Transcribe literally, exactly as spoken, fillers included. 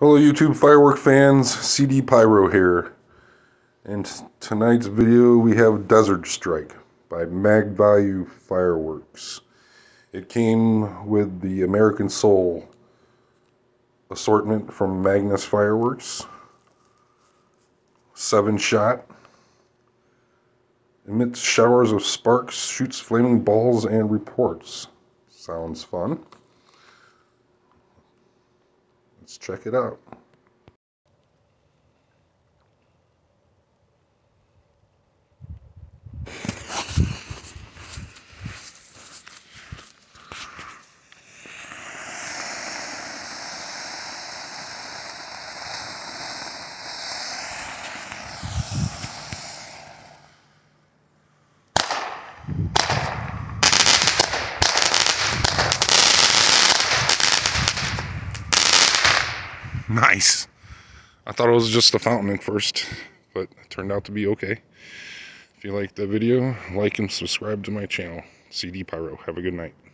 Hello YouTube firework fans, C D Pyro here. In tonight's video we have Desert Strike by Mag Value Fireworks. It came with the American Soul assortment from Magnus Fireworks. Seven shot. Emits showers of sparks, shoots flaming balls, and reports. Sounds fun. Let's check it out. Nice. I thought it was just a fountain at first, but it turned out to be okay. If you liked the video, like and subscribe to my channel, C D Pyro. Have a good night.